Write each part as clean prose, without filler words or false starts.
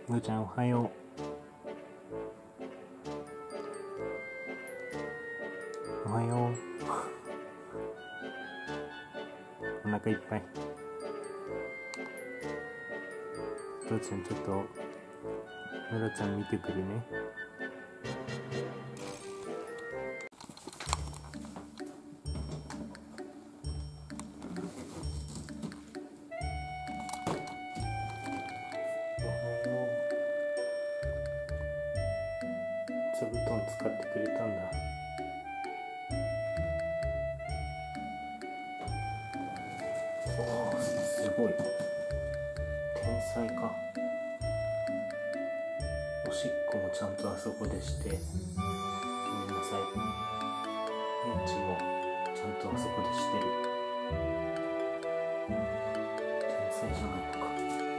ぐーちゃんおはよう。おはよう。お腹いっぱい。ぐーちゃんちょっとのらちゃん見てくるね。座布団使ってくれたんだ。おー、すごい天才か。おしっこもちゃんとあそこでして、ごめんなさい、うんちもちゃんとあそこでしてる。天才じゃないのか。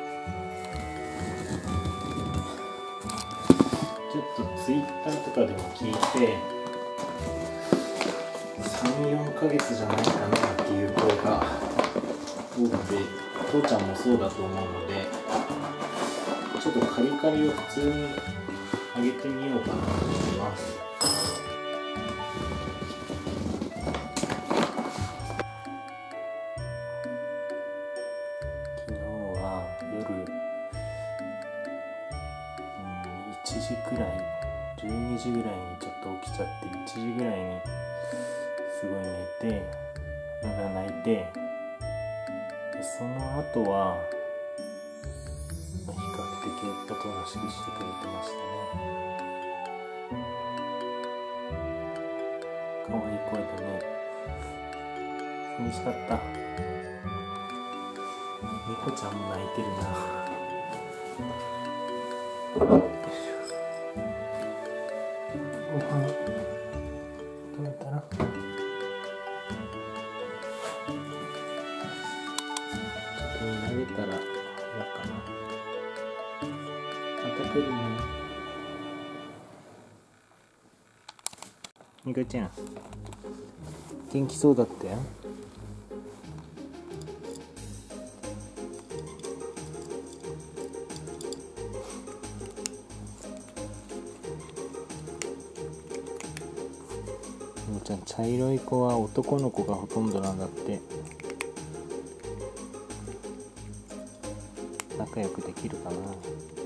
ちょっとツイッターとかでも聞いて、3、4ヶ月じゃないかなっていう声が多くて、父ちゃんもそうだと思うので、ちょっとカリカリを普通にあげてみようかなと思います。昨日は夜1時くらい、12時ぐらいにちょっと起きちゃって、1時ぐらいにすごい寝て、泣いて、でその後は比較的おとなしくしてくれてましたね。可愛い声でね。寂しかった。猫ちゃんも泣いてるな。ご飯食べたら、ちょっと見られたら嫌かな。また来るね。ニカちゃん元気そうだったよ。ニカちゃん、茶色い子は男の子がほとんどなんだって。仲良くできるかな。